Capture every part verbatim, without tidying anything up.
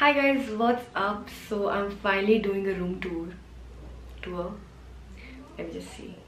Hi guys, what's up? So I'm finally doing a room tour. Tour. Let me just see.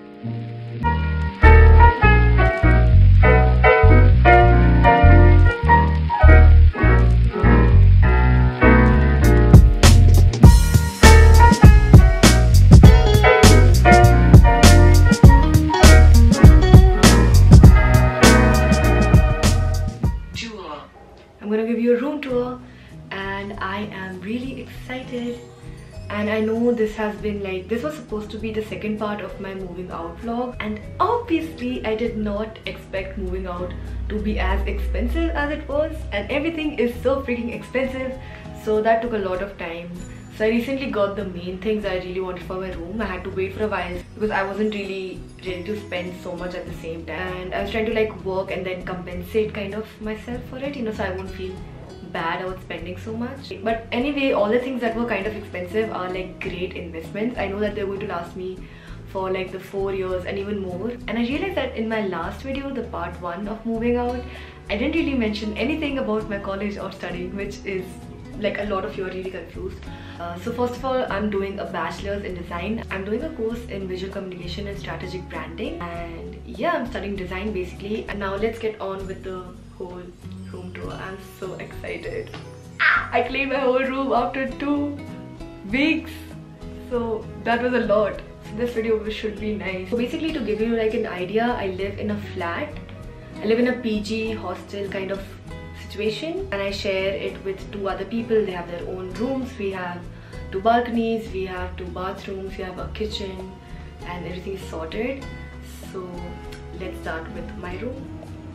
I'm gonna give you a room tour and I am really excited, and I know this has been like this was supposed to be the second part of my moving out vlog, and obviously I did not expect moving out to be as expensive as it was, and everything is so freaking expensive, so that took a lot of time. So I recently got the main things I really wanted for my room. I had to wait for a while because I wasn't really ready to spend so much at the same time, and I was trying to like work and then compensate kind of myself for it, you know, so I won't feel bad about spending so much. But anyway, all the things that were kind of expensive are like great investments. I know that they're going to last me for like the four years and even more. And I realized that in my last video, the part one of moving out, I didn't really mention anything about my college or studying, which is like a lot of you are really confused. Uh, so first of all, I'm doing a bachelor's in design. I'm doing a course in visual communication and strategic branding, and yeah, I'm studying design basically. And now let's get on with the whole room tour. I'm so excited. I cleaned my whole room after two weeks, so that was a lot. So this video should be nice. So basically, to give you like an idea, I live in a flat. I live in a P G hostel kind of situation, and I share it with two other people. They have their own rooms. We have two balconies, we have two bathrooms, we have a kitchen, and everything is sorted. So let's start with my room.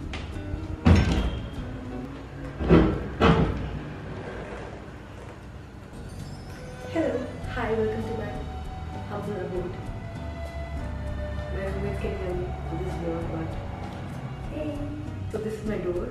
Hello, hi, welcome to my humble abode. My roommates can hear me for this vlog, but hey. So this is my door.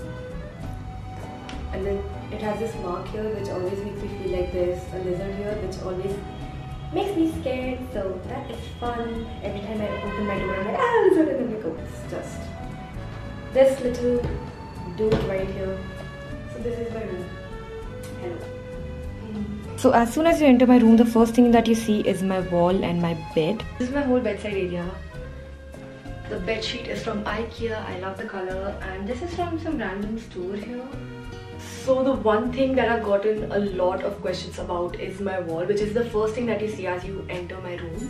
And then it has this mark here which always makes me feel like there's a lizard here, which always makes me scared. So that is fun. Every time I open my door, I'm like, ah, lizard, and then like, oh, it's just this little dude right here. So this is my room. Hello. So as soon as you enter my room, the first thing that you see is my wall and my bed. This is my whole bedside area. The bed sheet is from IKEA. I love the color, and this is from some random store here. So the one thing that I've gotten a lot of questions about is my wall, which is the first thing that you see as you enter my room.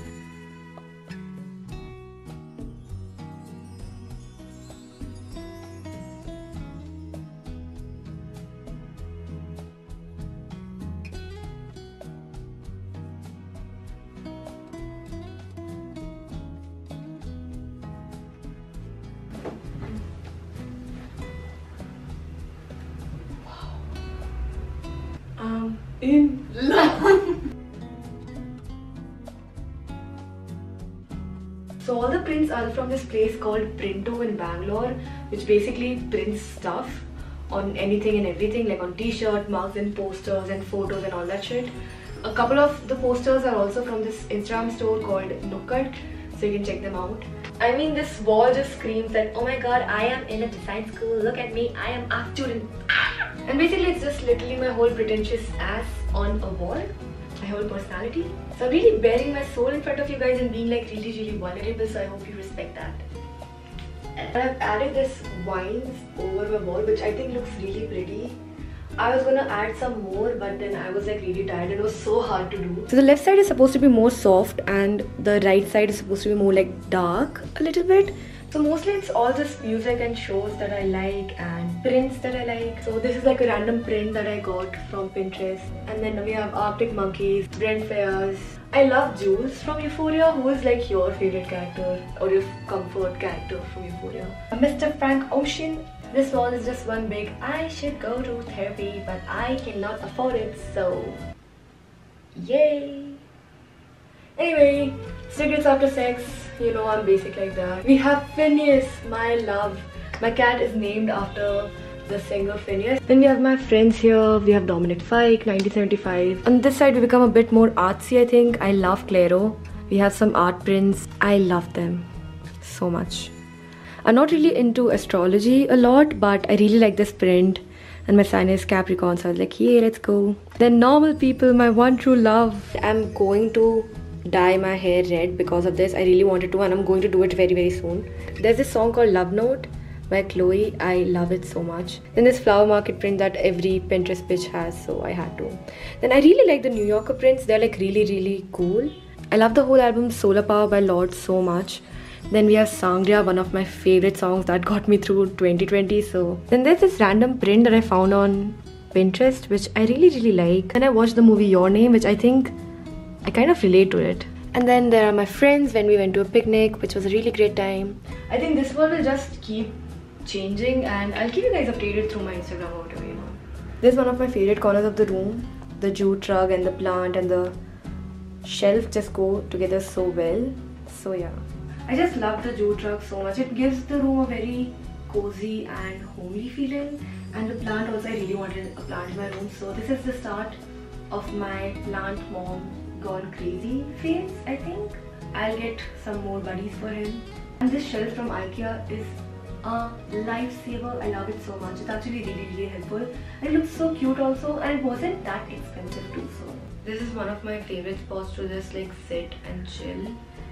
Um, in love. So all the prints are from this place called Printo in Bangalore, which basically prints stuff on anything and everything, like on t-shirt, mugs and posters and photos and all that shit. A couple of the posters are also from this Instagram store called Nukkad, so you can check them out. I mean, this wall just screams that, oh my god, I am in a design school, look at me, I am a student. And basically it's just literally my whole pretentious ass on a wall, my whole personality. So I'm really bearing my soul in front of you guys and being like really really vulnerable, so I hope you respect that. And I've added this vines over my wall, which I think looks really pretty. I was gonna add some more, but then I was like really tired and it was so hard to do. So the left side is supposed to be more soft and the right side is supposed to be more like dark a little bit. So mostly it's all just music and shows that I like and prints that I like. So this is like a random print that I got from Pinterest. And then we have Arctic Monkeys, Brent Faiyaz. I love Jules from Euphoria. Who is like your favorite character or your comfort character from Euphoria? Mister Frank Ocean. This wall is just one big, I should go to therapy, but I cannot afford it, so yay! Anyway, cigarettes after sex, you know I'm basic like that. We have Phineas, my love. My cat is named after the singer Phineas. Then we have my friends here. We have Dominic Fike, nineteen seventy-five. On this side we become a bit more artsy, I think. I love Clairo. We have some art prints. I love them so much. I'm not really into astrology a lot, but I really like this print and my sign is Capricorn, so I was like, yeah, let's go. Then Normal People, my one true love. I'm going to dye my hair red because of this. I really wanted to, and I'm going to do it very very soon. There's this song called Love Note by Chloe. I love it so much. Then this flower market print that every Pinterest bitch has, so I had to. Then I really like the New Yorker prints. They're like really really cool. I love the whole album Solar Power by Lorde so much. Then we have Sangria, one of my favorite songs that got me through twenty twenty. So then there's this random print that I found on Pinterest, which I really really like. And I watched the movie Your Name, which I think I kind of relate to it. And then there are my friends when we went to a picnic, which was a really great time. I think this one will just keep changing, and I'll keep you guys updated through my Instagram or whatever, you know. This is one of my favorite corners of the room. The jute rug and the plant and the shelf just go together so well. So yeah, I just love the jute rug so much. It gives the room a very cozy and homely feeling. And the plant also, I really wanted a plant in my room. So this is the start of my plant mom gone crazy phase, I think. I'll get some more buddies for him. And this shelf from IKEA is a lifesaver. I love it so much. It's actually really really helpful. And it looks so cute also, and it wasn't that expensive too. So this is one of my favorite spots to just like sit and chill.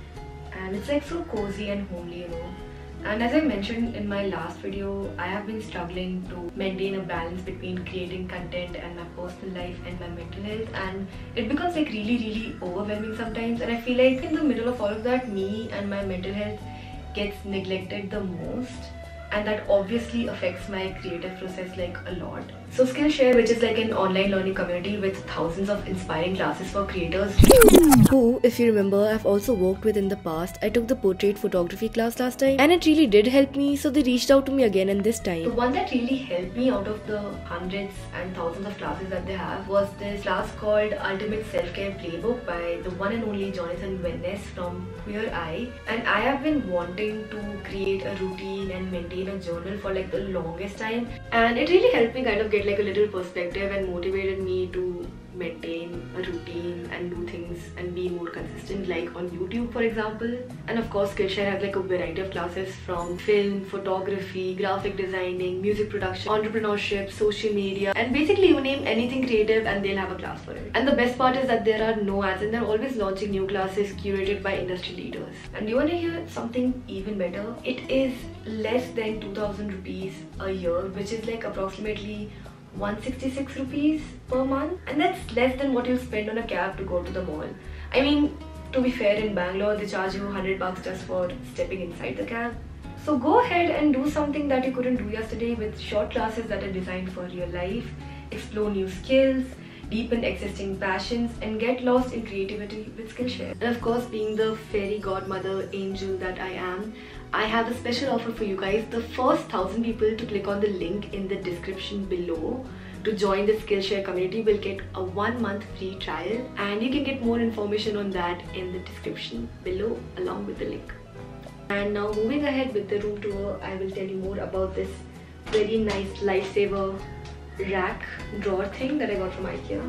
And it's like so cozy and homely, you know. And as I mentioned in my last video, I have been struggling to maintain a balance between creating content and my personal life and my mental health, and it becomes like really really overwhelming sometimes. And I feel like in the middle of all of that, me and my mental health gets neglected the most, and that obviously affects my creative process like a lot. So Skillshare, which is like an online learning community with thousands of inspiring classes for creators who, if you remember, I've also worked with in the past. I took the portrait photography class last time and it really did help me, so they reached out to me again, and this time the one that really helped me out of the hundreds and thousands of classes that they have was this class called Ultimate Self-Care Playbook by the one and only Jonathan Van Ness from Queer Eye. And I have been wanting to create a routine and maintain a journal for like the longest time, and it really helped me kind of get like a little perspective and motivated me to maintain a routine and do things and be more consistent, like on YouTube for example. And of course Skillshare has like a variety of classes from film, photography, graphic designing, music production, entrepreneurship, social media, and basically you name anything creative and they'll have a class for it. And the best part is that there are no ads, and they're always launching new classes curated by industry leaders. And you want to hear something even better? It is less than two thousand rupees a year, which is like approximately one hundred sixty-six rupees per month, and that's less than what you spend on a cab to go to the mall. I mean, to be fair, in Bangalore they charge you one hundred bucks just for stepping inside the cab. So go ahead and do something that you couldn't do yesterday with short classes that are designed for real life. Explore new skills, deepen existing passions, and get lost in creativity with Skillshare. And of course, being the fairy godmother angel that I am, I have a special offer for you guys. The first thousand people to click on the link in the description below to join the Skillshare community will get a one month free trial, and you can get more information on that in the description below along with the link. And now moving ahead with the room tour, I will tell you more about this very nice lifesaver rack drawer thing that I got from IKEA.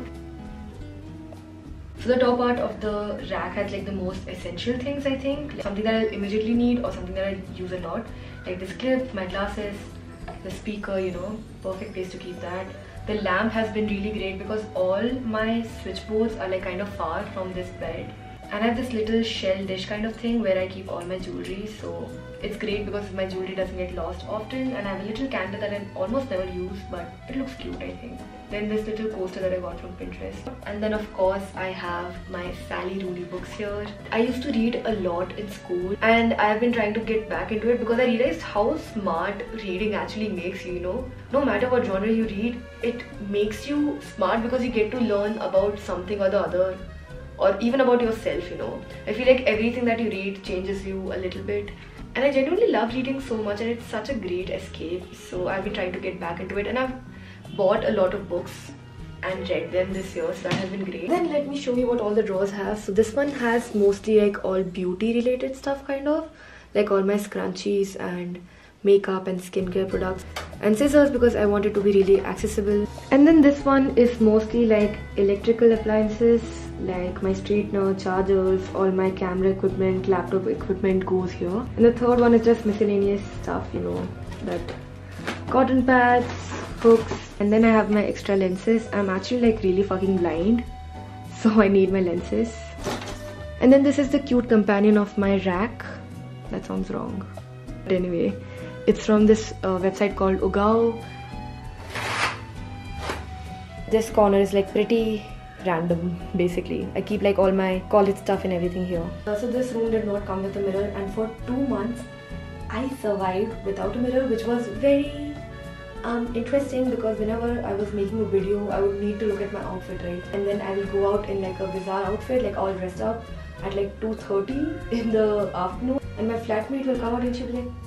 So the top part of the rack has like the most essential things, I think. Like something that I immediately need or something that I use a lot. Like this clip, my glasses, the speaker, you know, perfect place to keep that. The lamp has been really great because all my switchboards are like kind of far from this bed. And I have this little shell dish kind of thing where I keep all my jewelry, so it's great because my jewelry doesn't get lost often. And I have a little candle that I almost never use, but it looks cute, I think. Then this little coaster that I got from Pinterest. And then of course I have my Sally Rooney books here. I used to read a lot in school, and I have been trying to get back into it because I realized how smart reading actually makes you, you know. No matter what genre you read, it makes you smart because you get to learn about something or the other, or even about yourself, you know. I feel like everything that you read changes you a little bit. And I genuinely love reading so much, and it's such a great escape. So I've been trying to get back into it, and I've bought a lot of books and read them this year, so that has been great. Then let me show you what all the drawers have. So this one has mostly like all beauty related stuff kind of. Like all my scrunchies and makeup and skincare products, and scissors because I want it to be really accessible. And then this one is mostly like electrical appliances, like my straightener, chargers, all my camera equipment, laptop equipment goes here. And the third one is just miscellaneous stuff, you know, that cotton pads, hooks, and then I have my extra lenses. I'm actually like really fucking blind, so I need my lenses. And then this is the cute companion of my rack. That sounds wrong. But anyway, it's from this uh, website called Ugao. This corner is like pretty random, basically. I keep like all my college stuff and everything here. Uh, so this room did not come with a mirror, and for two months I survived without a mirror, which was very um, interesting because whenever I was making a video, I would need to look at my outfit, right? And then I will go out in like a bizarre outfit, like all dressed up at like two thirty in the afternoon, and my flatmate will come out and she'll be like,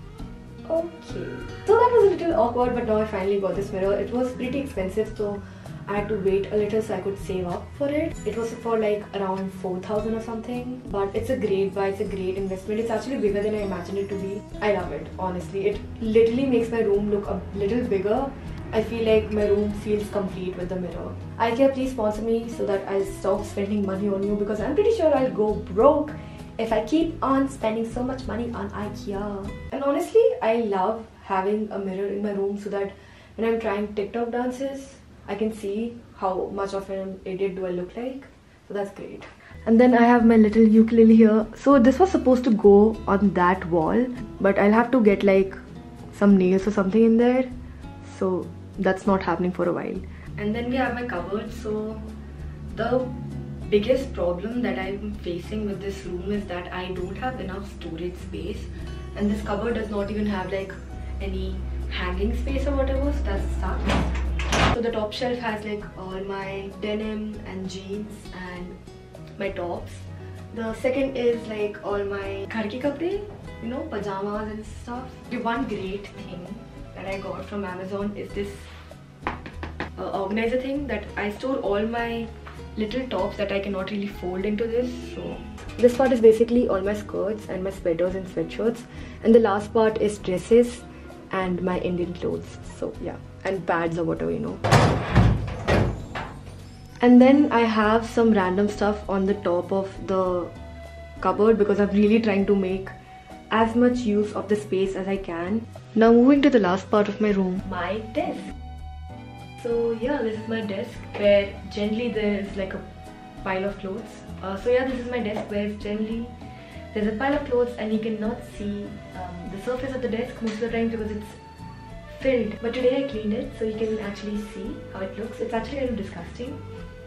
okay. So that was a little awkward, but now I finally got this mirror. It was pretty expensive, so I had to wait a little so I could save up for it. It was for like around four thousand or something, but it's a great buy, it's a great investment. It's actually bigger than I imagined it to be. I love it, honestly. It literally makes my room look a little bigger. I feel like my room feels complete with the mirror. IKEA, please sponsor me so that I'll stop spending money on you, because I'm pretty sure I'll go broke if I keep on spending so much money on IKEA. And honestly, I love having a mirror in my room so that when I'm trying TikTok dances, I can see how much of an idiot do I look like. So that's great. And then I have my little ukulele here. So this was supposed to go on that wall, but I'll have to get like some nails or something in there. So that's not happening for a while. And then we have my cupboard. So the biggest problem that I'm facing with this room is that I don't have enough storage space, and this cupboard does not even have like any hanging space or whatever, so that sucks. So the top shelf has like all my denim and jeans and my tops. The second is like all my ghar ke kapde, you know, pajamas and stuff. The one great thing that I got from Amazon is this uh, organizer thing that I store all my little tops that I cannot really fold into this. So this part is basically all my skirts and my sweaters and sweatshirts, and the last part is dresses and my Indian clothes. So yeah, and pads or whatever, you know. And then I have some random stuff on the top of the cupboard because I'm really trying to make as much use of the space as I can. Now moving to the last part of my room, my desk. So yeah, this is my desk where generally there is like a pile of clothes. Uh, so yeah, this is my desk where generally there's a pile of clothes and you cannot see um, the surface of the desk most of the time because it's filled. But today I cleaned it so you can actually see how it looks. It's actually a little disgusting.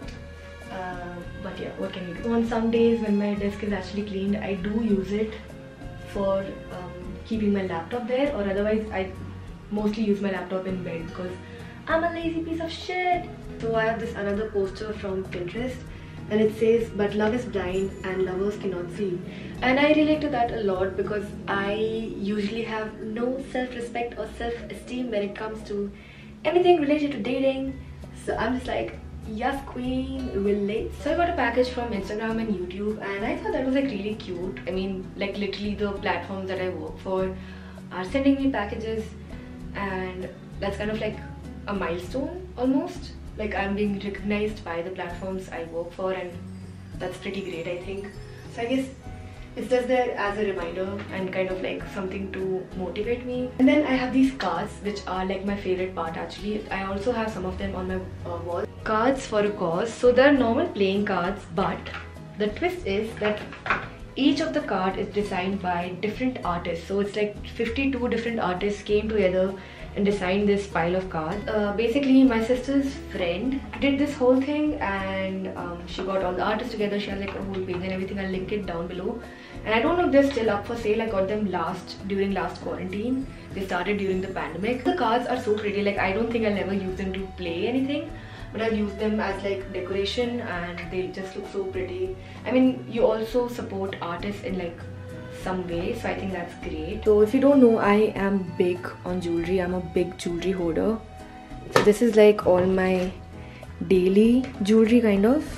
Uh, but yeah, what can you do? On some days when my desk is actually cleaned, I do use it for um, keeping my laptop there, or otherwise I mostly use my laptop in bed because I'm a lazy piece of shit. So I have this another poster from Pinterest and it says, but love is blind and lovers cannot see. And I relate to that a lot because I usually have no self-respect or self-esteem when it comes to anything related to dating. So I'm just like, yes queen, relate. So I got a package from Instagram and YouTube and I thought that was like really cute. I mean, like literally the platforms that I work for are sending me packages, and that's kind of like a milestone almost. Like I'm being recognized by the platforms I work for, and that's pretty great, I think. So I guess it's just there as a reminder and kind of like something to motivate me. And then I have these cards which are like my favorite part actually. I also have some of them on my uh, wall. Cards for a cause. So they're normal playing cards, but the twist is that each of the card is designed by different artists. So it's like fifty-two different artists came together and designed this pile of cards. Uh, basically my sister's friend did this whole thing, and um, she got all the artists together. She has like a whole page and everything. I'll link it down below. And I don't know if they're still up for sale. I got them last during last quarantine. They started during the pandemic. The cards are so pretty. Like I don't think I'll ever use them to play anything, but I've used them as like decoration and they just look so pretty. I mean, you also support artists in like some way, so I think that's great. So if you don't know, I am big on jewelry. I'm a big jewelry hoarder. So this is like all my daily jewelry kind of.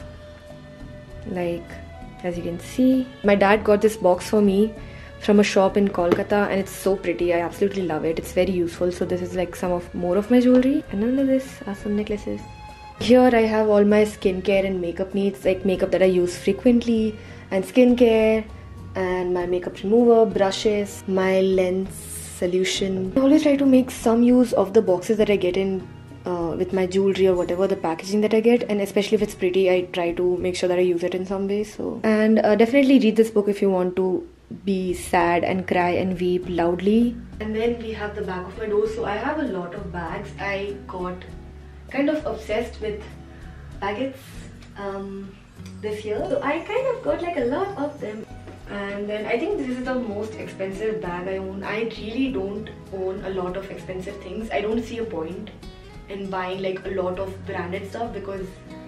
Like as you can see, my dad got this box for me from a shop in Kolkata and it's so pretty. I absolutely love it. It's very useful. So this is like some of more of my jewelry. And under this are some necklaces. Here I have all my skincare and makeup needs, like makeup that I use frequently and skincare, and my makeup remover, brushes, my lens solution. I always try to make some use of the boxes that I get in uh, with my jewelry or whatever, the packaging that I get, and especially if it's pretty, I try to make sure that I use it in some way. So, and uh, definitely read this book if you want to be sad and cry and weep loudly. And then we have the back of my door. So I have a lot of bags. I got kind of obsessed with baguettes um, this year, so I kind of got like a lot of them. And then I think this is the most expensive bag I own. I really don't own a lot of expensive things. I don't see a point in buying like a lot of branded stuff because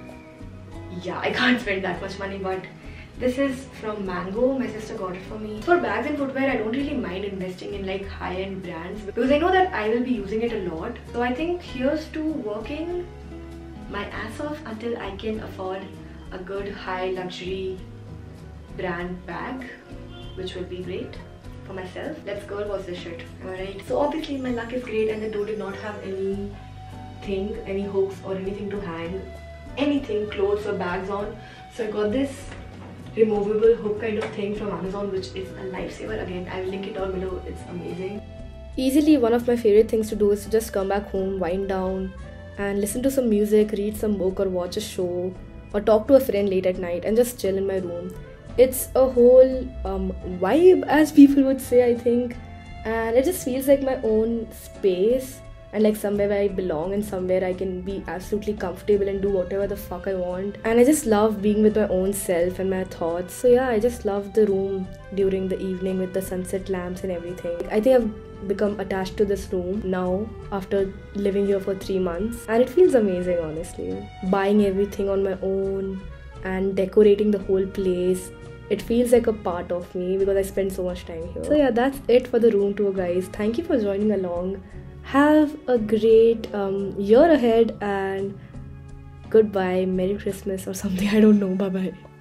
yeah, I can't spend that much money. But this is from Mango. My sister got it for me. For bags and footwear, I don't really mind investing in like high-end brands because I know that I will be using it a lot. So I think here's to working my ass off until I can afford a good high luxury brand bag, which will be great for myself. Let's girl boss this shit. Alright. So obviously my luck is great and the door did not have anything, any hooks or anything to hang anything, clothes or bags on. So I got this removable hook kind of thing from Amazon, which is a lifesaver. Again, I will link it down below. It's amazing. Easily one of my favorite things to do is to just come back home, wind down and listen to some music, read some book or watch a show or talk to a friend late at night and just chill in my room. It's a whole um, vibe, as people would say, I think, and it just feels like my own space and like somewhere where I belong and somewhere I can be absolutely comfortable and do whatever the fuck I want. And I just love being with my own self and my thoughts. So yeah, I just love the room during the evening with the sunset lamps and everything. I think I've become attached to this room now after living here for three months and it feels amazing, honestly. Buying everything on my own and decorating the whole place, it feels like a part of me because I spend so much time here. So yeah, that's it for the room tour, guys. Thank you for joining along. Have a great um, year ahead and goodbye, Merry Christmas or something, I don't know, bye bye.